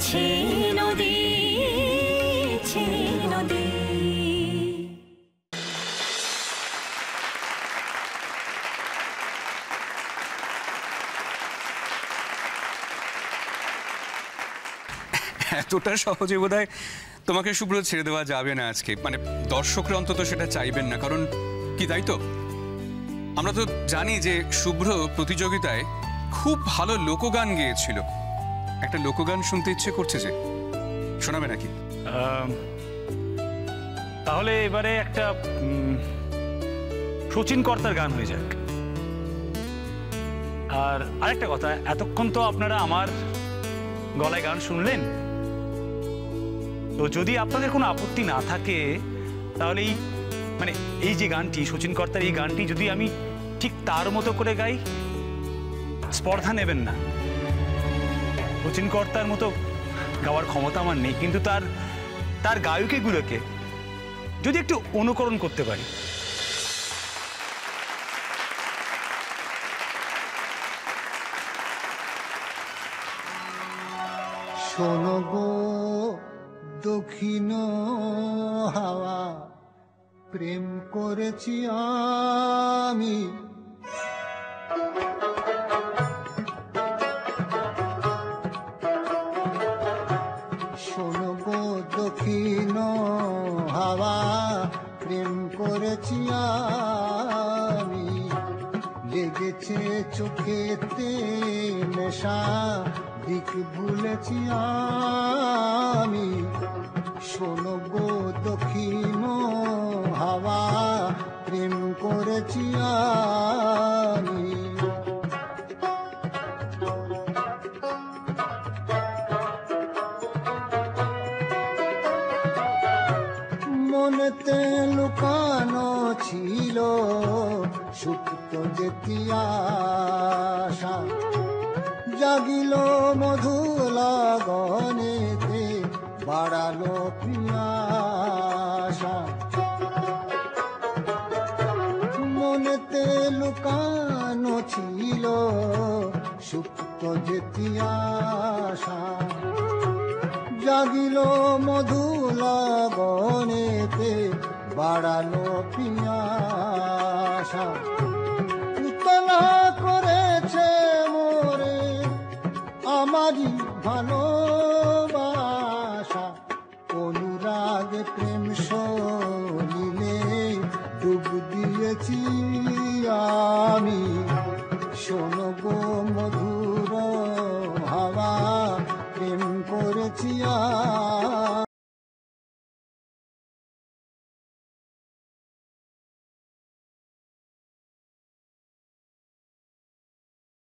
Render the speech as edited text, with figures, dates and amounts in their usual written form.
ছে নদী, ছে নদী। এতটা সহজে বোধহয় তোমাকে শুভ্র ছেড়ে দেওয়া যাবে না আজকে, মানে দর্শকরা অন্তত সেটা চাইবেন না, কারণ কি তাই তো? আমরা তো জানি যে শুভ্র প্রতিযোগিতায় খুব ভালো লোকগান গেয়েছিল। একটা লোকগান শুনতে ইচ্ছে করছে, যে শোনাবে নাকি? তাহলে এবারে একটা শচীন কর্তার গান হয়ে যাক। আর আরেকটা কথা, এতক্ষণ তো আপনারা আমার গলায় গান শুনলেন, তো যদি আপনাদের কোনো আপত্তি না থাকে তাহলে এই যে গানটি, শচীন কর্তার এই গানটি যদি আমি ঠিক তার মতো করে গাই, স্পর্ধা নেবেন না। শচীন কর্তার মতো গাওয়ার ক্ষমতা আমার নেই, কিন্তু তার গায়কীগুলোকে যদি একটু অনুকরণ করতে পারি। শোনো গো দক্ষিণ হাওয়া, প্রেম করেছি আমি, শোনো গো দক্ষিণ হাওয়া, প্রেম করেছি আমি, লেগেছে চোখেতে নেশা, দিক ভুলেছি আমি, শোনো গো দক্ষিণ হাওয়া, প্রেম করেছি আমি। মনেতে লুকানো ছিল সুপ্ত যেতি আশা, জাগিল মধু লগনেতে, বাড়ালো পিয়াসা। মনেতে লুকানো ছিল সুপ্ত যেতি আশা, জাগিল মধু লগনেতে, বাড়ালো পিয়াসা। উতলা করেছে মোরে আমারই ভালোবাসা, অনুরাগে প্রেম সলিলে ডুব দিয়েছি আমি, শোনো গো মধুর হাওয়া, প্রেম করেছি আমি।